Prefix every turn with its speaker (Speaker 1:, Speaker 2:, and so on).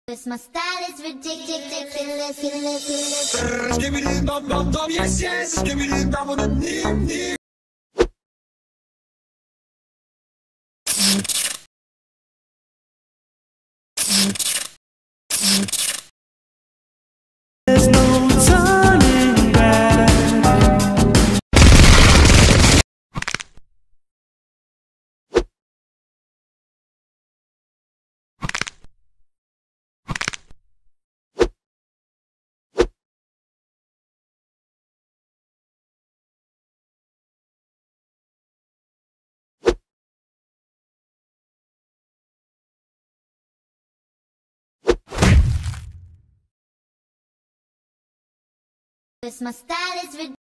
Speaker 1: 'Cause my style is ridiculous.
Speaker 2: Give me the dum dum dum, yes yes. Give me the dum dum dim dim.
Speaker 3: There's no turning back.
Speaker 1: My style is ridiculous.